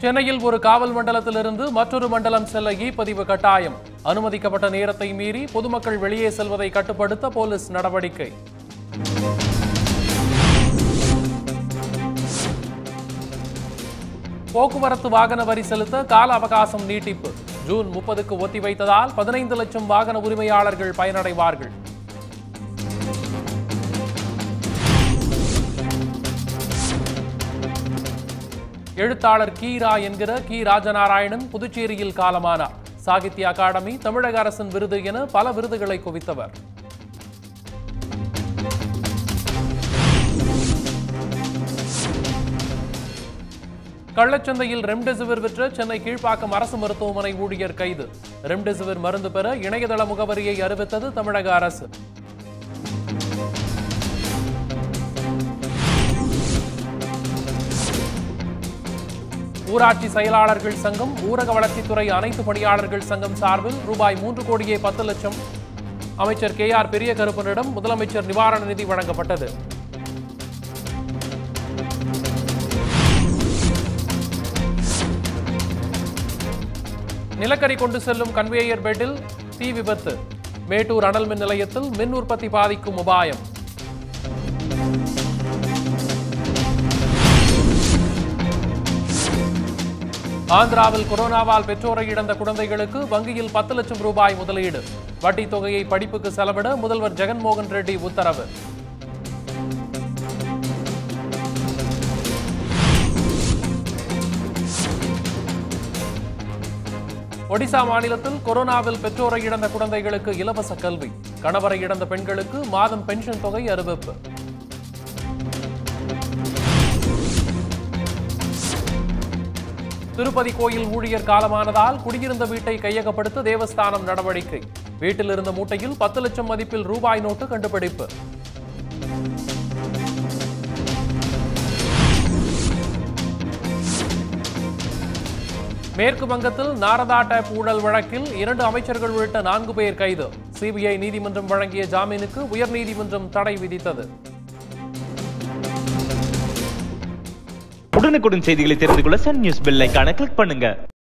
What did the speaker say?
சென்னையில் ஒரு காவல் மண்டலத்திலிருந்து மற்றொரு மண்டலம் செல்ல இ-பதிவு கட்டாயம். அனுமதிக்கப்பட்ட நேரத்தை மீறி பொதுமக்கள் வெளியே செல்வதை கட்டுப்படுத்த போலீஸ் நடவடிக்கை. போக்குவரத்து வாகன வரி செலுத்த கால அவகாசம் நீட்டிப்பு. ஜூன் 30க்கு ஒத்திவைத்ததால் 15 லட்சம் வாகன உரிமையாளர்கள் பயனடைவார்கள். எழுத்தாளர் கீரா என்கிற கி ராஜநாராயணன் புதுச்சேரியில் காலமானார். சாகித்ய அகாடமி, தமிழக அரசின் விருது என பல விருதுகளை குவித்தவர். கள்ளச்சந்தையில் ரெம்டெசிவிர் விற்ற சென்னை கீழ்ப்பாக்கம் அரசு மருத்துவமனை ஊழியர் கைது. ரெம்டெசிவிர் மருந்து பெற இணையதள முகவரியை அறிவித்தது தமிழக அரசு. ஊராட்சி செயலாளர்கள் சங்கம், ஊரக வளர்ச்சித்துறை அனைத்து பணியாளர்கள் சங்கம் சார்பில் ரூபாய் 3,10,00,000 அமைச்சர் KR பெரியகருப்பனிடம் முதலமைச்சர் நிவாரண நிதி வழங்கப்பட்டது. நிலக்கரி கொண்டு செல்லும் கன்வேயர் பெட்டில் தீ விபத்து. மேட்டூர் அனல் மின் நிலையத்தில் மின் உற்பத்தி பாதிக்கும் அபாயம். ஆந்திராவில் கொரோனாவால் பெற்றோரை இழந்த குழந்தைகளுக்கு வங்கியில் 10 லட்சம் ரூபாய் முதலீடு. வட்டி தொகையை படிப்புக்கு செலவிட முதல்வர் ஜெகன்மோகன் ரெட்டி உத்தரவு. ஒடிசா மாநிலத்தில் கொரோனாவில் பெற்றோரை இழந்த குழந்தைகளுக்கு இலவச கல்வி. கணவரை இழந்த பெண்களுக்கு மாதம் பென்ஷன் தொகை அறிவிப்பு. திருப்பதி கோயில் ஊழியர் காலமானதால் குடியிருந்த வீட்டை கையகப்படுத்த தேவஸ்தானம் நடவடிக்கை. வீட்டில் இருந்த மூட்டையில் 10 லட்சம் மதிப்பில் ரூபாய் நோட்டு கண்டுபிடிப்பு. மேற்கு வங்கத்தில் நாரதா டேப் ஊழல் வழக்கில் 2 அமைச்சர்கள் உள்ளிட்ட 4 பேர் கைது. CBI நீதிமன்றம் வழங்கிய ஜாமீனுக்கு உயர்நீதிமன்றம் தடை விதித்தது. உடனுக்குடன் செய்திகளை தெரிந்து கொள்ள சன் நியூஸ் பெல் ஐகானை கிளிக் பண்ணுங்க.